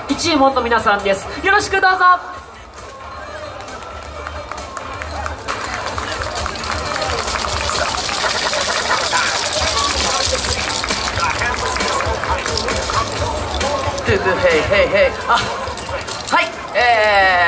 一門の皆さんです。よろしくどうぞ。 トゥトゥヘイヘイヘイ。はい、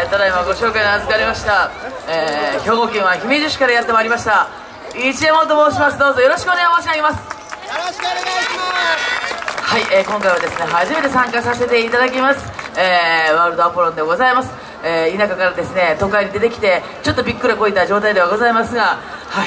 ただいまご紹介の預かりました、兵庫県は姫路市からやってまいりました一右衛門と申します。どうぞよろしくお願い申し上げます。よろしくお願いします。はい、今回はですね初めて参加させていただきます、ワールドアポロンでございます。田舎からですね都会に出てきてちょっとびっくらこいた状態ではございますが、はい、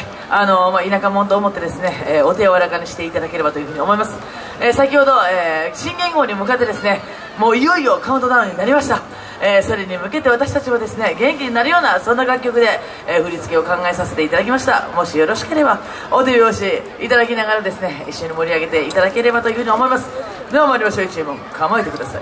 田舎者と思ってですね、お手柔らかにしていただければというふうに思います。先ほど、新元号に向かってですねもういよいよカウントダウンになりました。それに向けて私たちもですね元気になるようなそんな楽曲で、振り付けを考えさせていただきました。もしよろしければお手拍子いただきながらですね一緒に盛り上げていただければというふうに思います。では参りましょう。一右衛門構えてください。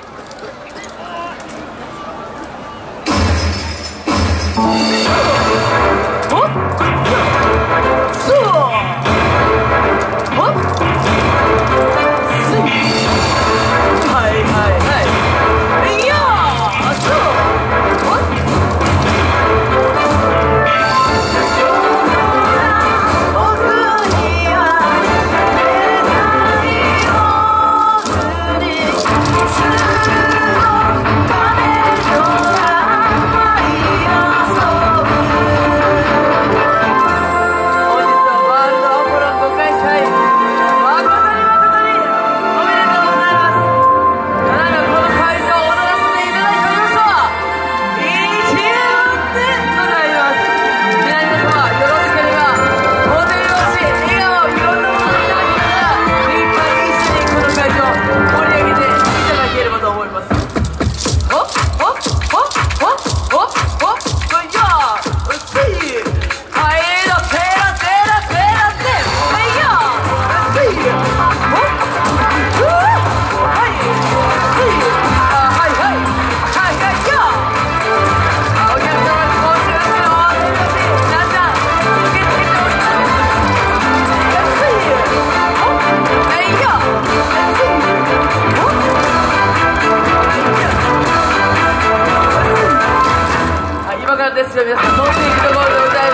ですよ皆さん、乗っていくところでございます。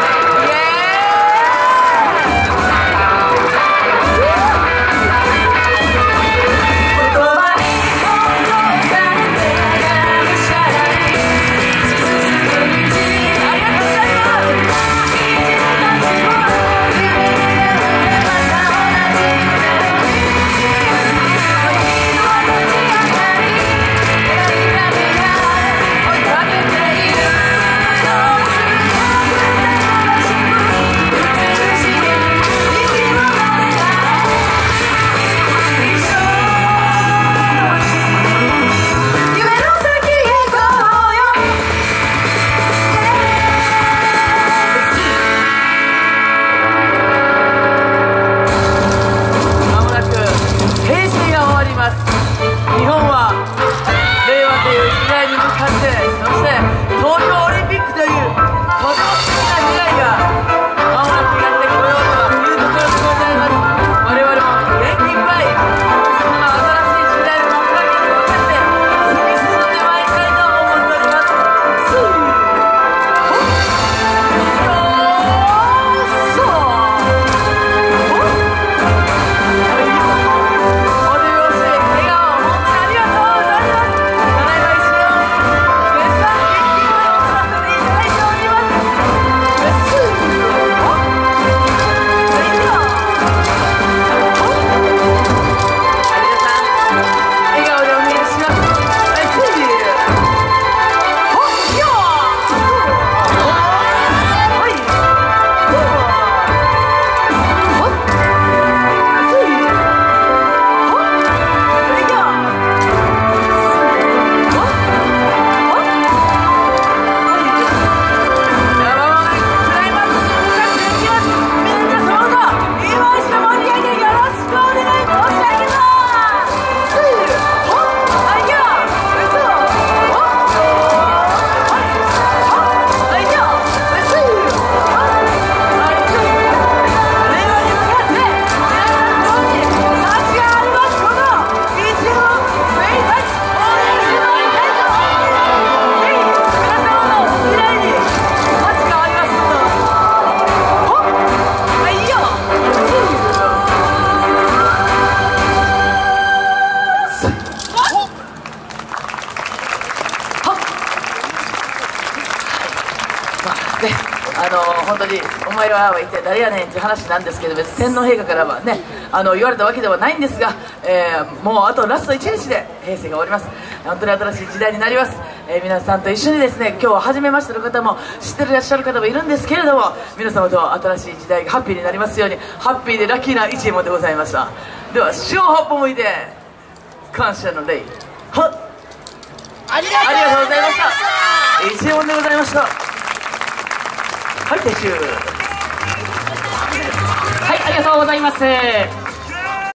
本当にお前らは一体誰やねんっていう話なんですけど、別に天皇陛下からはね言われたわけではないんですが、もうあとラスト1日で平成が終わります。本当に新しい時代になります。皆さんと一緒にですね、今日は初めましての方も知ってらっしゃる方もいるんですけれども、皆様と新しい時代がハッピーになりますように、ハッピーでラッキーな一円でございました。では四方八方向いて感謝の礼。はっ、ありがとうございました。一円でございました。はい、撤収。 はい、ありがとうございます。